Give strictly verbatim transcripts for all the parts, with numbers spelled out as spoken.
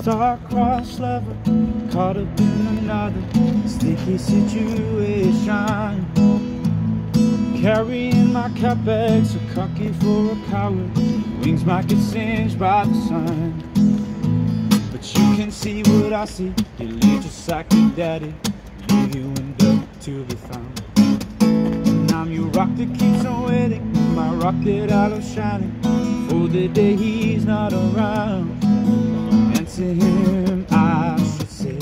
Star-crossed lover, caught up in another sticky situation. Carrying my cat bag, so cocky for a coward. Wings might get singed by the sun, but you can see what I see. You lead just like your daddy, leave you in dirt to be found. And I'm your rock that keeps on waiting, my rock that I love shining for the day he's not around. And to him I should say,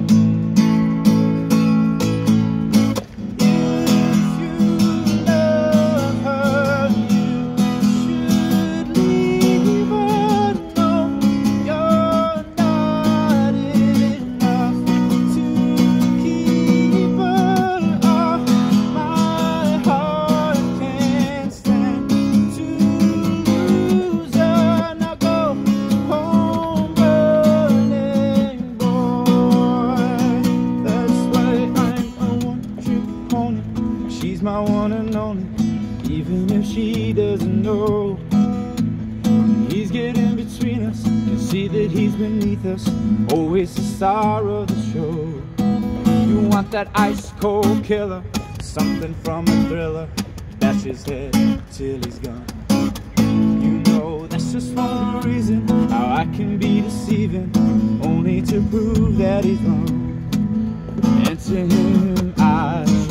if you love her, you should leave her alone. You're not enough to keep her off. My heart can't stand to lose her. Now go home, burning boy. That's why I'm a one-trick pony. She's my one and only, even if she doesn't know. He's getting between us, can see that he's beneath us, always the star of the show. You want that ice-cold killer, something from a thriller, bash his head till he's gone. You know that's just one reason how I can be deceiving, only to prove that he's wrong. And to him I